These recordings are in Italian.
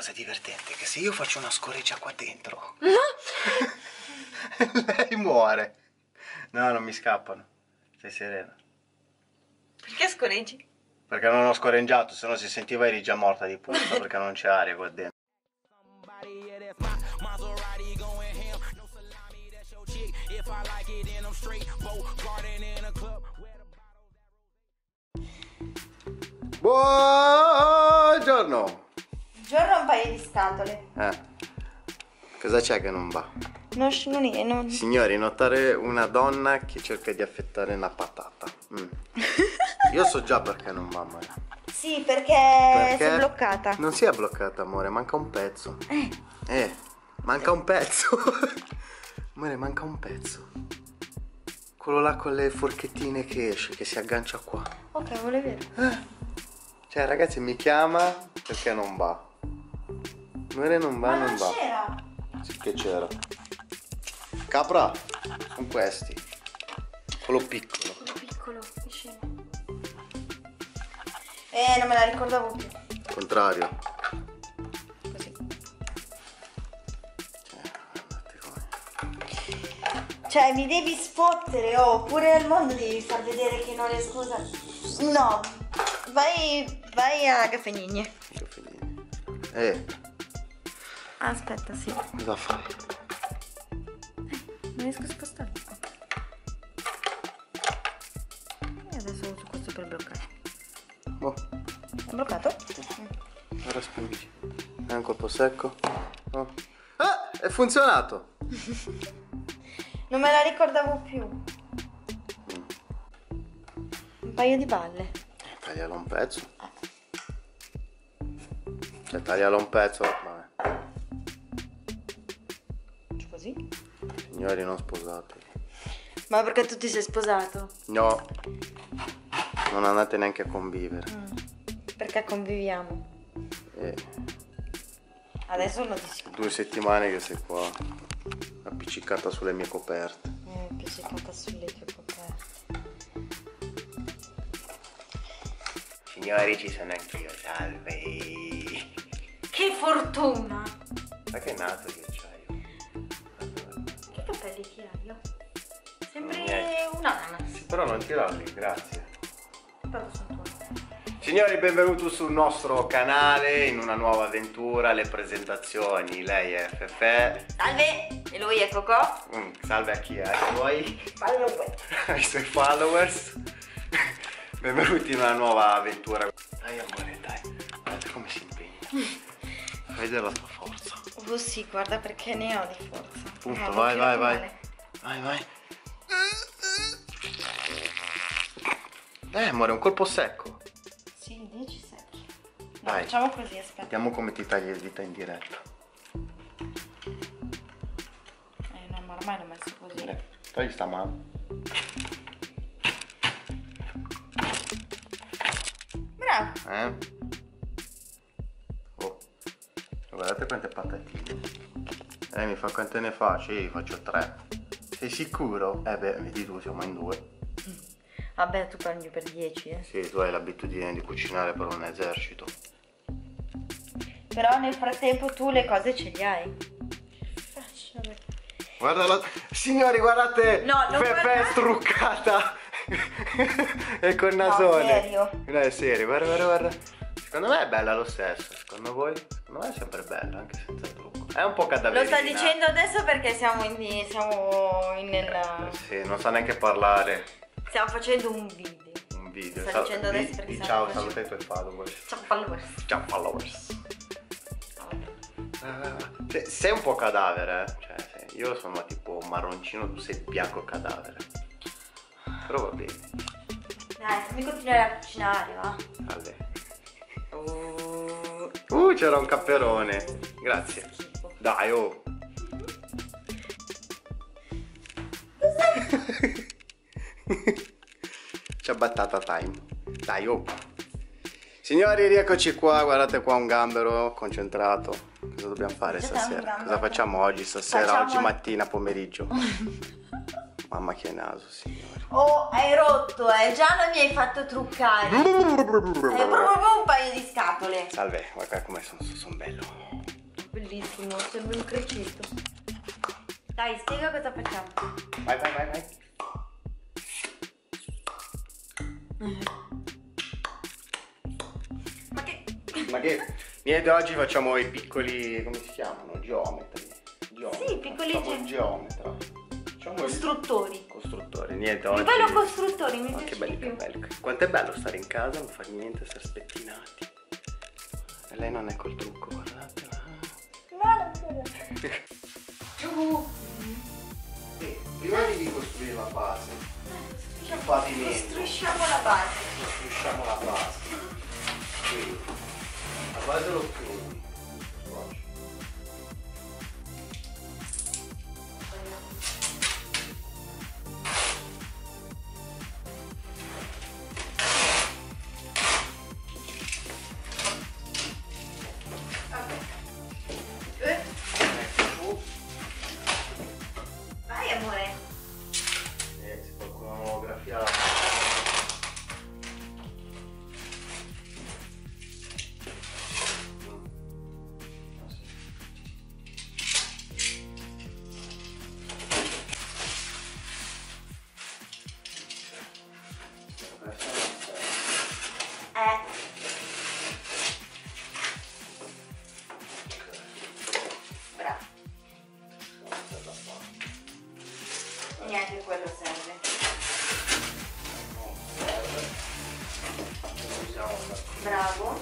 cosa divertente? Che se io faccio una scoreggia qua dentro, lei muore. No, non mi scappano. Stai serena. Perché scorreggi? Perché non ho scorreggiato, se no si sentiva eri già morta di puzza, perché non c'è aria qua dentro. Buongiorno! Buongiorno, un paio di scatole. Cosa c'è che non va? Non... Signori, notare una donna che cerca di affettare una patata. Io so già perché non va, amore. Sì, perché sei bloccata. Non si è bloccata, amore, manca un pezzo. Manca un pezzo. Amore, manca un pezzo. Quello là con le forchettine che esce, che si aggancia qua. Ok, volevo vedere. Cioè, ragazzi, mi chiama perché non va. Amore, non va, non va. C'era. Sì che c'era. Capra, sono questi. Quello piccolo. Quello piccolo, che scemo. Non me la ricordavo più. Contrario. Così. Guardate come. Cioè, mi devi sfottere, oppure al mondo devi far vedere che non riesco a usare. No, vai a Caffegnini. Aspetta, sì. Cosa fai? Non riesco a spostare. E adesso uso questo per bloccare. Oh, È bloccato? ora spingi. È un colpo secco. Oh. Ah, è funzionato. Non me la ricordavo più. Un paio di balle. Taglialo un pezzo. Cioè, taglialo un pezzo. Vabbè. Così? Signori, non sposatevi. Ma perché tu ti sei sposato? No. Non andate neanche a convivere. Perché conviviamo. Adesso non ti si 2 settimane che sei qua, appiccicata sulle mie coperte. appiccicata sulle tue coperte. Signori, ci sono anch'io, salve. Che fortuna! Ma che naso che c'hai? Che capelli che hai io? Sembri Niente. un ananas. Sì, però non tirarli, grazie. Però sono tuoi. Signori, benvenuti sul nostro canale in una nuova avventura, le presentazioni. Lei è Fefe. Salve! E lui è Cocò? Salve a chi è? Ai suoi? Ai suoi followers. Benvenuti in una nuova avventura. Dai amore, dai. Guardate come si impegna. Fai vedere la tua forza. Oh sì, guarda perché ne ho di forza. Appunto, No, vai. male. Vai. Amore, un colpo secco. Sì, 10 secchi. No, Dai. facciamo così, aspetta. Vediamo come ti tagli le dita in diretta. No, ma ormai l'ho messo così. Togli sta mano. Bravo. Oh, guardate quante patatine. Lei mi fa quante ne fa? Sì, faccio 3. Sei sicuro? Vedi tu, siamo in 2. Vabbè, tu prendi per 10, Sì, tu hai l'abitudine di cucinare per un esercito. Però nel frattempo tu le cose ce le hai. Guarda signori, guardate! No, non Fefe guardate. struccata! E col nasone. No, serio? No, è serio, guarda. Secondo me è bella lo stesso. Secondo voi? Secondo me è sempre bella, anche senza trucco. È un po' cadaverina. Lo sta dicendo adesso perché siamo Sì, non sa neanche parlare. Stiamo facendo un video. Un video. Sta dicendo adesso perché Di stiamo ciao, facendo- saluta i tuoi followers. Ciao followers. Ciao followers. Sei un po' cadavere, Cioè, io sono tipo marroncino, tu sei bianco cadavere. Però va bene. Dai, fammi continuare a cucinare, va? Salve. C'era un capperone. Grazie. Dai, oh. C'è battata time. Dai, oh. Signori, rieccoci qua. Guardate qua un gambero concentrato. Cosa dobbiamo fare stasera? Cosa facciamo oggi, stasera, oggi mattina, pomeriggio? Mamma che naso, signori. Oh, hai rotto, già non mi hai fatto truccare. È proprio un paio di scatole. Salve, guarda come sono bello. bellissimo, sembra un criceto. Dai, spiega cosa facciamo. Vai, vai, vai, vai. Ma che? Niente, oggi facciamo i piccoli, come si chiamano? Geometri. Sì, piccoli geometra. Costruttori. Costruttori, niente oggi. Che bello costruttori, mi piace che belli di più. capelli. Quanto è bello stare in casa, non fare niente, stare spettinati. E lei non è col trucco, guardate. No, non prima di costruire la base, il pavimento. Costruisciamo la base. Costruisciamo la base. Quindi, la base lo chiudi. Vai amore. Se qualcuno graffia la Bravo. Neanche quello serve. non serve. Non usiamo una... Bravo.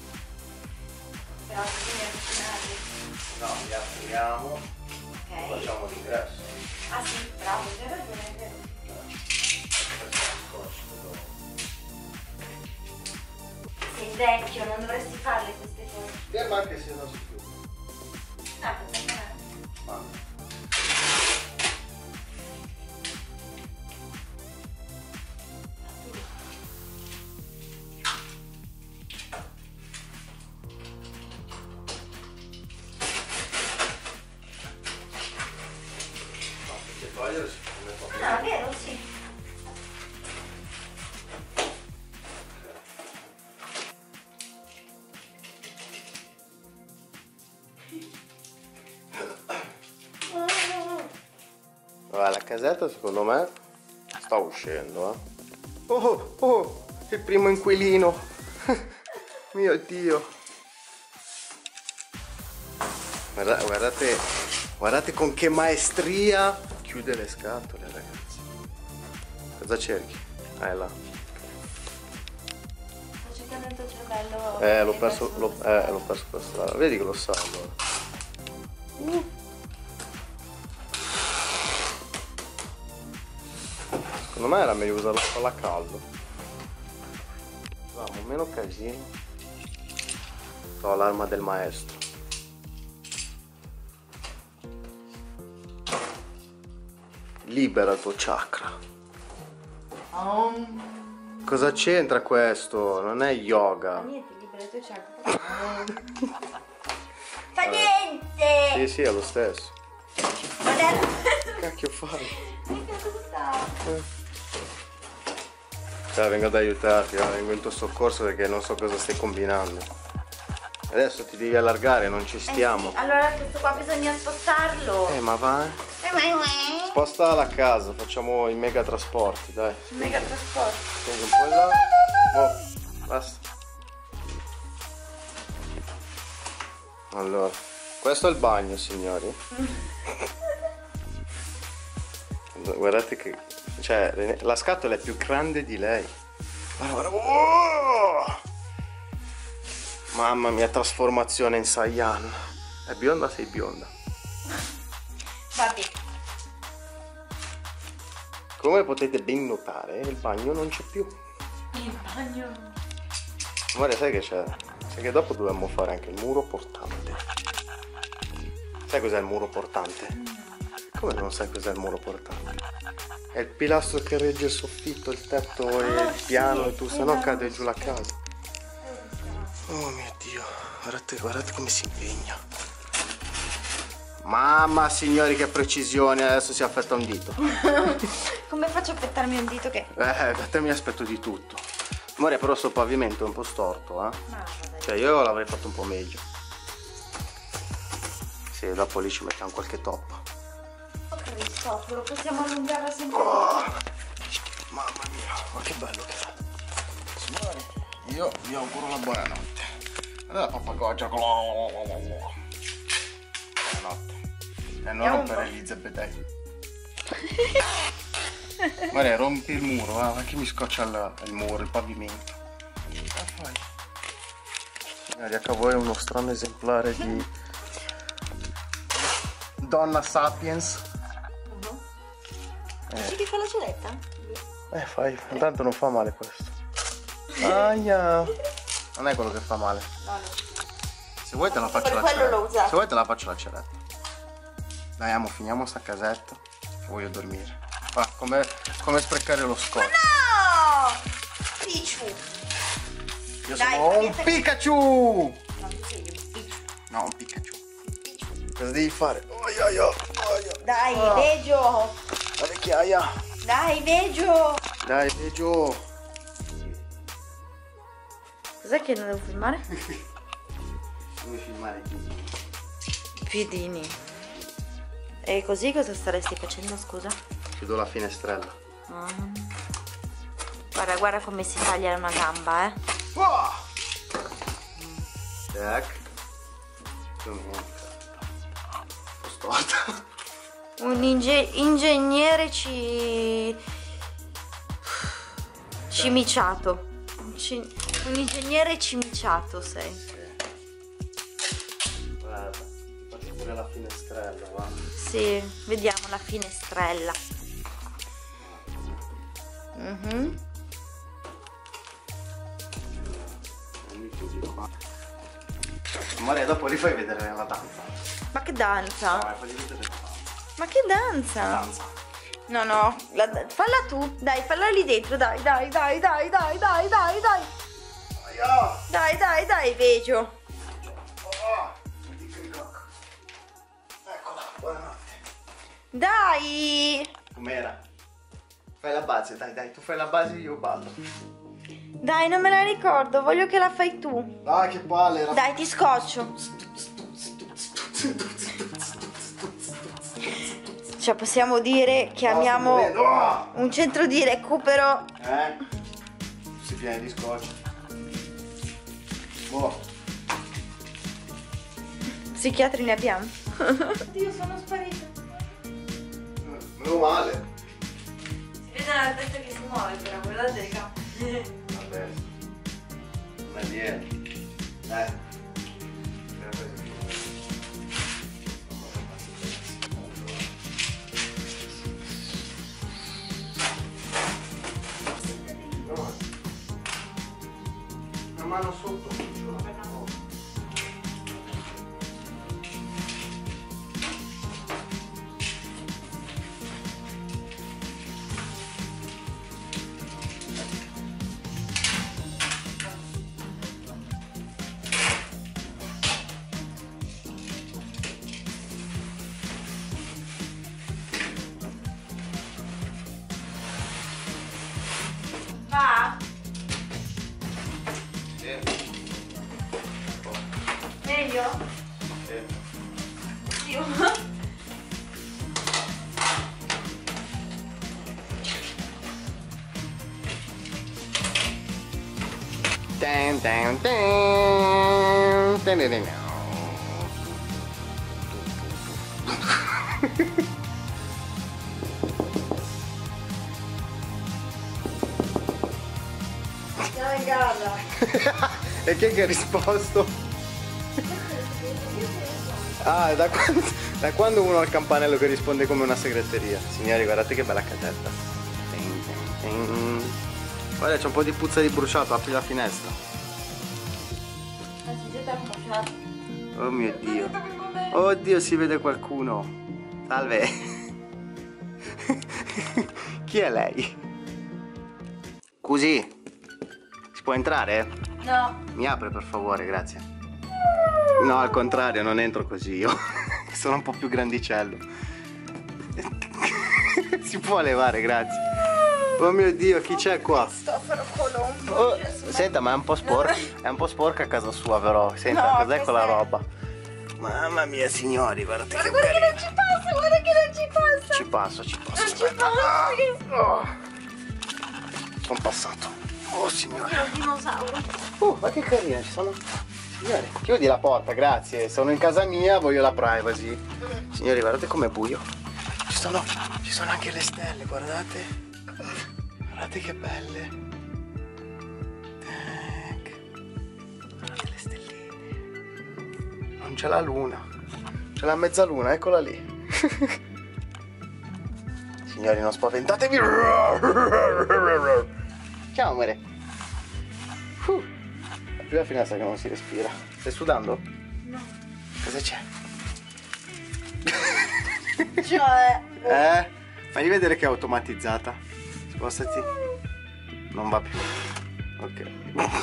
Però bisogna avvicinarli. No, li apriamo. Ok. Facciamo l'ingresso. Ah sì, bravo, c'hai ragione, è vero. Sei vecchio, non dovresti farle queste cose. Ferma anche se non si chiude. Ah, potrebbe andare. Ma... Ah, è vero, sì. La casetta secondo me sta uscendo, Oh, il primo inquilino. Mio Dio. Guardate con che maestria chiude le scatole, ragazzi. Cosa cerchi? Ah, è là. Sto cercando il tuo cervello. L'ho perso per strada. Vedi che lo sa allora. Secondo me era meglio usare la spalla a caldo. Vamo, meno casino. Ho l'arma del maestro. Libera il tuo chakra. Cosa c'entra questo? Non è yoga. Niente, libera il tuo chakra. Fa niente! Sì, è lo stesso. Guarda. Che cacchio fai? Mica cosa sta? Cioè, vengo ad aiutarti, vengo in tuo soccorso perché non so cosa stai combinando. Adesso ti devi allargare, non ci stiamo. Sì, allora questo qua bisogna spostarlo. Ma va? Sposta la casa, facciamo i mega trasporti, dai. Mega trasporto. Prendi un po' in là. Oh, basta. Allora, questo è il bagno, signori. Guardate che... Cioè, la scatola è più grande di lei. Guarda, guarda. Oh! Mamma mia, trasformazione in Saiyan. È bionda, sei bionda. Vabbè. Come potete ben notare, il bagno non c'è più. Il bagno. Amore, sai che c'è? Sai che dopo dobbiamo fare anche il muro portante. Sai cos'è il muro portante? Come non sai cos'è il muro portante? È il pilastro che regge il soffitto, il tetto e il piano e tu, se no cade giù la casa. Oh mio Dio, guardate come si impegna. Mamma signori, che precisione, adesso si affetta un dito. Come faccio a pettarmi un dito che... Da te mi aspetto di tutto. Amore, però sto pavimento è un po' storto, Ma vabbè. Cioè io l'avrei fatto un po' meglio. Sì, dopo lì ci mettiamo qualche toppa. Oh Cristoforo, possiamo allungarla sempre. Oh, mamma mia, ma che bello che fa. Signori, io vi auguro una buonanotte. Allora pappagoggia. Buonanotte. E non rompere Elizabeth. Guarda, rompi il muro, ma che mi scoccia il muro, il pavimento. Signori, ecco a voi uno strano esemplare di donna sapiens. Dici che fa la celetta? Fai, intanto non fa male questo. Aia. Non è quello che fa male. No. Se vuoi te la faccio la celetta. Se vuoi te la faccio la celetta. Dai, amo, finiamo sta casetta. Voglio dormire. Ah, come sprecare lo scotch. No! Picciu! Io sono un Pikachu! No, tu sei un Picciu. No, un Pikachu. Cosa devi fare? Aia. Dai, Veggio! La vecchiaia! Dai, Veggio! Dai, Veggio! Cos'è che non devo filmare? Devi filmare chi? Piedini. E così cosa staresti facendo, scusa? Chiudo la finestrella. Guarda come si taglia una gamba, eh. Wow! Tac. Più o meno. Storta. Un ingegnere cimiciato. Un ingegnere cimiciato sei. Guarda, faccio pure la finestrella, va. Sì, vediamo la finestrella. Amore, dopo li fai vedere la danza. Ma che danza? No, fai vedere la danza. Ma che danza? Danza. No, falla tu. Dai, falla lì dentro. Dai. Aia! Dai, Veggio. Eccola, buonanotte. Dai. Com'era? Fai la base, dai, tu fai la base e io ballo. Dai, non me la ricordo, voglio che la fai tu. Dai, che palle era. Dai, ti scoccio. Cioè, possiamo dire che amiamo un centro di recupero. Si piena di scotch. Boh. Psichiatri ne abbiamo. Oddio, sono sparita. Meno male. Si vede la testa che si muove, però guardate le gambe. Vabbè. Non è niente. Una mano sotto. Va? Sì. Meglio? Sì. Io. Siamo in casa. E chi è che ha risposto? Ah, da quando uno ha il campanello che risponde come una segreteria? Signori, guardate che bella casetta. Guarda, c'è un po' di puzza di bruciato, apri la finestra. Oh mio Dio. Oddio, si vede qualcuno. Salve. Chi è lei? Così. Si può entrare? No. Mi apre per favore, grazie. No, al contrario, non entro così io. Sono un po' più grandicello. Si può levare, grazie. Oh mio Dio, chi c'è qua? Cristoforo Colombo. Oh, senta, ma è un po' sporca. È un po' sporca a casa sua, però. Senta, No, cos'è quella roba? Mamma mia, signori, guardate che Guarda che non ci passa, guarda che non ci passa. Ci passo. Non ci passa. Sono passato. Oh, signore. È un dinosauro. Ma che carina, ci sono... Signore, chiudi la porta, grazie. Sono in casa mia, voglio la privacy. Signori, guardate com'è buio. Ci sono anche le stelle, guardate. Guardate che belle. Guardate le stelline. Non c'è la luna. C'è la mezzaluna, eccola lì. Signori, non spaventatevi. Ciao, amore. Apri la finestra che non si respira. Stai sudando? No. Cosa c'è? Cioè... Fagli vedere che è automatizzata. Spostati. Non va più. Ok.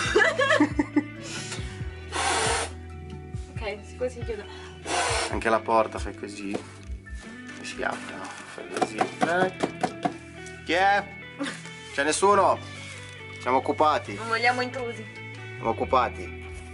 Ok, così chiudo. Anche la porta fai così. E si apre, no? Fai così. Chi è? C'è nessuno? Siamo occupati. Non vogliamo intrusi. Siamo occupati.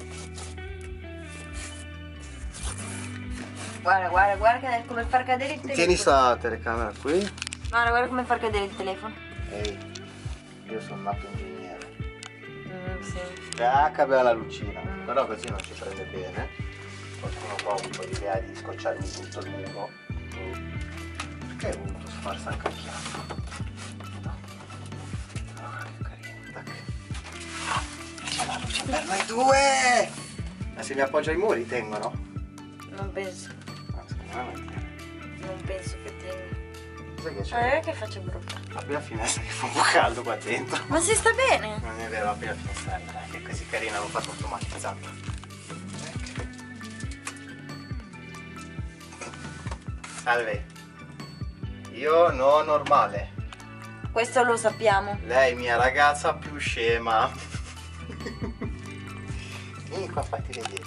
Guarda che è come far cadere il telefono. Tieni sta telecamera qui. Guarda come far cadere il telefono. Ehi, io sono nato ingegnere. Sì. Cambia la lucina. Però così non ci prende bene. Qualcuno qua ha un po' l'idea di scocciarmi tutto il muro. Perché hai voluto sfarsa anche il chiaro? No. Che carino. Tac. C'è la luce per noi due! Ma se mi appoggio ai muri tengono? Non penso. Secondo me non tiene. Non penso che tenga. Sai che c'è? Che faccia brutta. Apri la finestra che fa un po' caldo qua dentro. Ma si sta bene? Non è vero, apri la finestrella, dai, che è così carina, l'ho fatto automatizzata. Salve. Io no normale. Questo lo sappiamo. Lei mia ragazza più scema. Vieni qua, fatti vedere.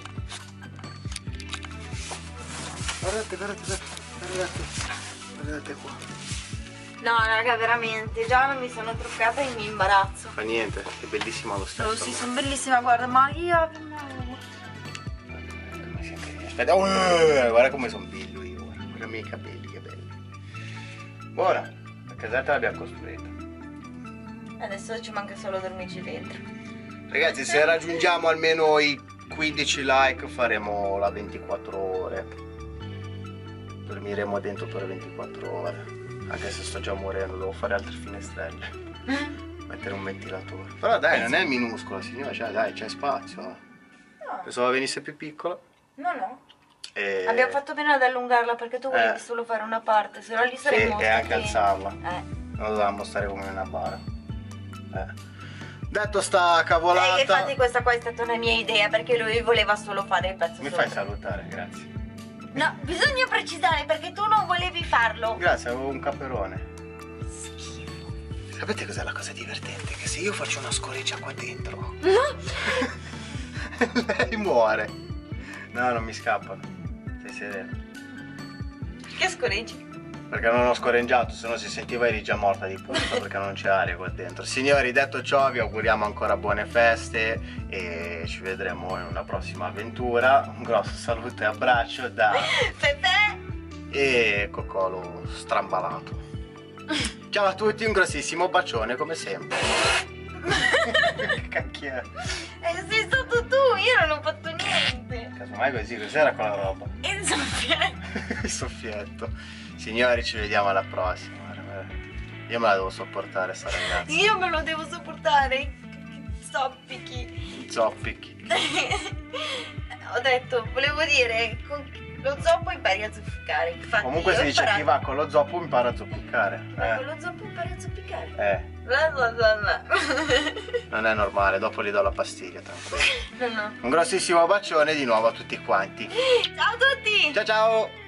Guardate qua. No, raga, veramente. Già non mi sono truccata e mi imbarazzo. Fa niente, è bellissima lo stesso. Oh, sì, sono bellissima, guarda, ma io... Aspetta, guarda come sono bello io, guarda i miei capelli, che belli. Buona, la casetta l'abbiamo costruita. Adesso ci manca solo dormirci dentro. Ragazzi, se raggiungiamo almeno i 15 like faremo la 24 ore. Dormiremo dentro per 24 ore. Anche se sto già morendo, devo fare altre finestrelle. Mettere un ventilatore. Però dai, non è minuscola signora, cioè dai, c'è spazio. No. Pensavo venisse più piccola. No. E... Abbiamo fatto bene ad allungarla perché tu volevi solo fare una parte, se no lì saremmo... Sì, e anche alzarla. Non Non dovevamo stare come una bara. Detto sta cavolata. infatti questa qua è stata una mia idea perché lui voleva solo fare il pezzo Mi sopra. fai salutare, grazie. No, bisogna precisare perché tu non volevi farlo. Grazie, avevo un caperone. Sapete cos'è la cosa divertente? Che se io faccio una scoreggia qua dentro, lei muore. No, non mi scappano. Sei sereno. Che scoreggi? Perché non ho scoreggiato, se no si sentiva eri già morta di punto perché non c'è aria qua dentro. Signori, detto ciò, vi auguriamo ancora buone feste e ci vedremo in una prossima avventura. Un grosso saluto e abbraccio da Pepe e Cocolo strambalato. Ciao a tutti, un grossissimo bacione come sempre. Cacchio. sei stato tu, io non ho fatto niente. Casomai così, cos'era quella roba? Il soffietto. Il soffietto. Signori, ci vediamo alla prossima. Io me la devo sopportare sta ragazza. Io me lo devo sopportare. Zoppichi. Zoppichi. Ho detto, volevo dire, con lo zoppo impari a zoppicare. Infatti, Comunque si dice chi va con lo zoppo impara a zoppicare. Con lo zoppo impari a zoppicare. Bla bla bla. Non è normale, dopo gli do la pastiglia, tranquillo. No. Un grossissimo bacione di nuovo a tutti quanti. Ciao a tutti! Ciao ciao!